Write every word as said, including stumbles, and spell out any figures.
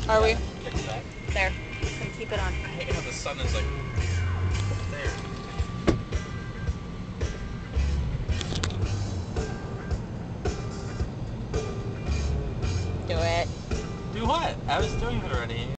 Are we? Fix that. There. Just gonna keep it on. I hate how the sun is like there. Do it. Do what? I was doing it already.